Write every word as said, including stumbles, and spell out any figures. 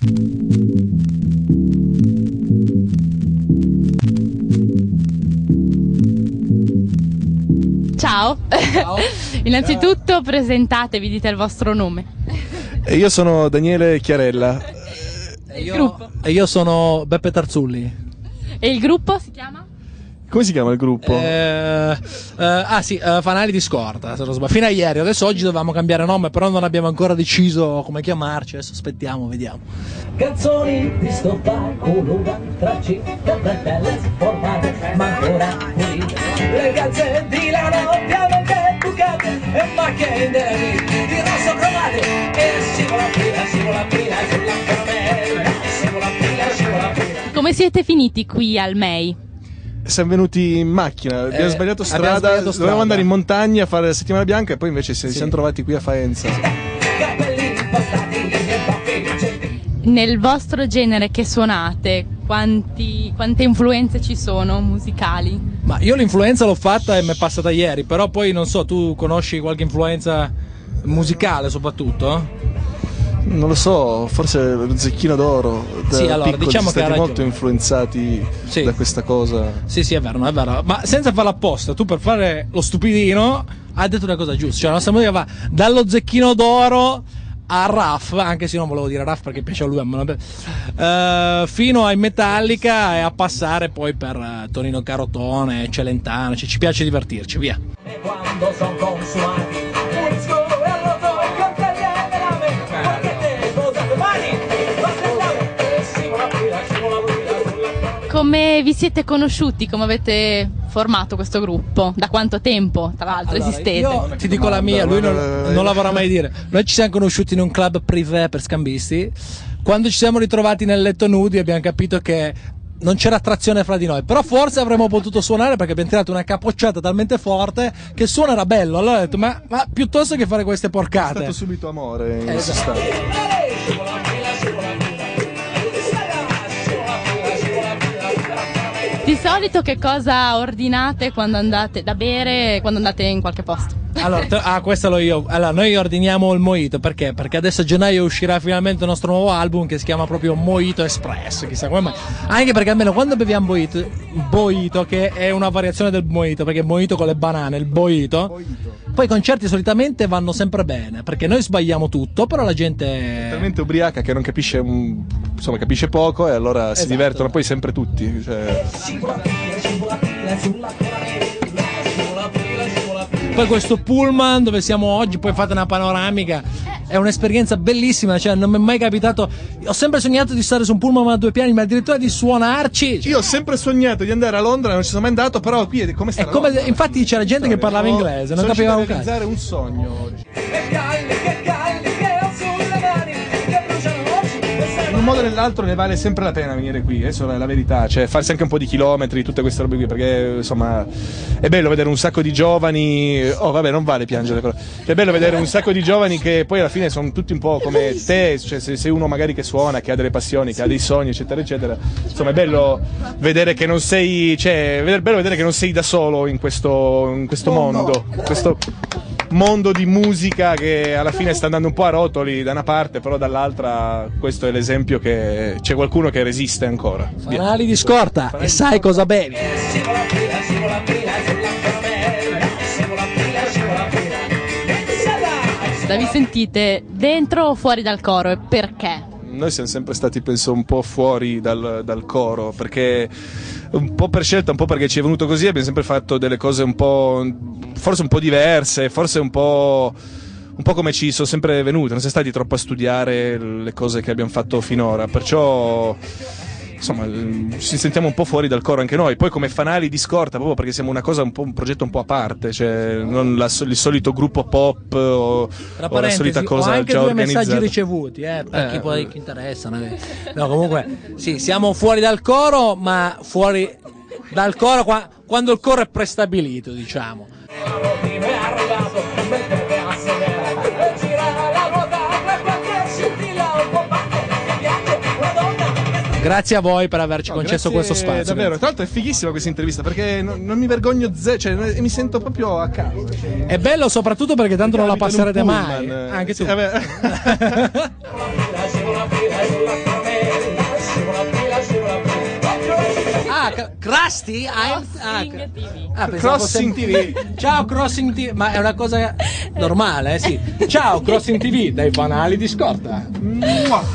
Ciao, Ciao. Innanzitutto presentatevi, dite il vostro nome. E io sono Daniele Chiarella. E io, Gruppo. e io sono Beppe Tarzulli. E il gruppo si chiama? Come si chiama il gruppo? Eh, eh, ah sì, eh, Fanali di Scorta, se non sbaglio. Fino a ieri, adesso oggi dovevamo cambiare nome, però non abbiamo ancora deciso come chiamarci, adesso aspettiamo, vediamo. Canzoni di sto palco, un'altra città belle formate, ma ancora pulite. Le calze di la notte avete bucate e macchie indelebili di rosso cromate. E scivola fila, scivola fila sulla caramella, scivola fila, scivola fila. Come siete finiti qui al M E I? Siamo venuti in macchina, abbiamo Eh, sbagliato abbiamo strada, sbagliato strada. dovevamo andare in montagna a fare la settimana bianca e poi invece ci Sì. siamo trovati qui a Faenza. Capelli impostati e baffi. Nel vostro genere che suonate, quanti, quante influenze ci sono musicali? Ma io l'influenza l'ho fatta e mi è passata ieri, però poi non so, tu conosci qualche influenza musicale soprattutto? Non lo so, forse lo Zecchino d'Oro. Da Sì, allora, piccoli diciamo siamo che ha stati molto ragione. influenzati Sì. da questa cosa. Sì, sì, è vero, no, è vero. Ma senza farla apposta, tu per fare lo stupidino hai detto una cosa giusta. Cioè, la nostra musica va dallo Zecchino d'Oro a Raff, anche se non volevo dire Raff perché piace a lui, ma eh, fino ai Metallica e a passare poi per eh, Tonino Carotone, Celentano. Cioè, ci piace divertirci, via. E quando son consumati, pulisco e arroto i coltelli e le lame. Perché te posate mani, basta andare. E scivola fila, scivola fila sulla. Come vi siete conosciuti? Come avete formato questo gruppo? Da quanto tempo, tra l'altro, Allora, esistete? io ti dico la mia, lui non, Guarda, non la vorrà mai dire. Noi ci siamo conosciuti in un club privé per scambisti. Quando ci siamo ritrovati nel letto nudi abbiamo capito che non c'era attrazione fra di noi, però forse avremmo potuto suonare perché abbiamo tirato una capocciata talmente forte che il suono era bello. Allora ho detto, ma, ma piuttosto che fare queste È porcate, stato subito amore in Eh, questo esatto. stato. Scivola fila, scivola fila. Scivola fila, scivola fila. Di solito che cosa ordinate quando andate da bere, quando andate in qualche posto? Allora, te- ah, questo lo io. Allora, noi ordiniamo il Mojito perché? Perché adesso a gennaio uscirà finalmente il nostro nuovo album che si chiama proprio Mojito Express. Chissà come mai. Anche perché almeno quando beviamo Mojito, Mojito, che è una variazione del Mojito, perché Mojito con le banane, il Mojito. Poi i concerti solitamente vanno sempre bene perché noi sbagliamo tutto, però la gente. Talmente ubriaca che non capisce, un- insomma, capisce poco e allora si Esatto. divertono poi sempre tutti. Cioè, Scivola fila, scivola fila sulla caramella. Scivola fila, scivola fila. Poi questo pullman dove siamo oggi, poi fate una panoramica, è un'esperienza bellissima, cioè non mi è mai capitato, ho sempre sognato di stare su un pullman a due piani, ma addirittura di suonarci. io ho sempre sognato di andare a Londra, non ci sono mai andato, però qui è come sta È la come- Londra? infatti c'era gente che parlava Sono- inglese, non sono capiva un riuscito a cazzo. realizzare un sogno oggi. Che calli, che calli che ho sulle mani, che bruciano oggi e In un modo o nell'altro ne vale sempre la pena venire qui, adesso è la verità, cioè farsi anche un po' di chilometri, tutte queste robe qui, perché insomma è bello vedere un sacco di giovani, oh vabbè non vale piangere però, è bello vedere un sacco di giovani che poi alla fine sono tutti un po' come te, cioè se sei uno magari che suona, che ha delle passioni, che ha dei sogni eccetera eccetera, insomma è bello vedere che non sei, cioè è bello vedere che non sei da solo in questo, in questo mondo, questo mondo di musica che alla fine sta andando un po' a rotoli da una parte, però dall'altra questo è l'esempio che c'è qualcuno che resiste ancora. Via. Fanali di Scorta e sai cosa bevi. scivola fila, scivola fila sulla caramella. Scivola fila, scivola fila. Vi sentite dentro o fuori dal coro e perché? Noi siamo sempre stati, penso, un po' fuori dal, dal coro, perché un po' per scelta, un po' perché ci è venuto così, abbiamo sempre fatto delle cose un po', forse un po' diverse, forse un po', un po' come ci sono sempre venute, non siamo stati troppo a studiare le cose che abbiamo fatto finora, perciò insomma ci sentiamo un po' fuori dal coro anche noi, poi come Fanali di Scorta, proprio perché siamo una cosa un po', un progetto un po' a parte, cioè non la, il solito gruppo pop o, Tra o la solita parentesi, cosa ho anche già due organizzata. messaggi ricevuti, eh, per Eh, chi poi chi interessa. no? No, comunque, sì, siamo fuori dal coro, ma fuori dal coro qua- quando il coro è prestabilito, diciamo. È arrivato, mentre a sedere e gira la ruota per qualche scintilla un po' batte. Mi piace una donna che Grazie a voi per averci No, concesso grazie questo spazio. davvero, tra l'altro è fighissima questa intervista perché non, non mi vergogno zero, cioè mi sento proprio a casa. Cioè, È bello soprattutto perché tanto non la abito in un passerete mai. pullman, eh. Anche tu. Sì, vabbè. scivola fila, scivola fila sulla caramella. Krusty? I'm... Crossing ah, T V. ah, pensavo Crossing fosse M T V. Ciao Crossing T V, ma è una cosa normale, eh sì. Ciao Crossing T V, dai fanali di scorta.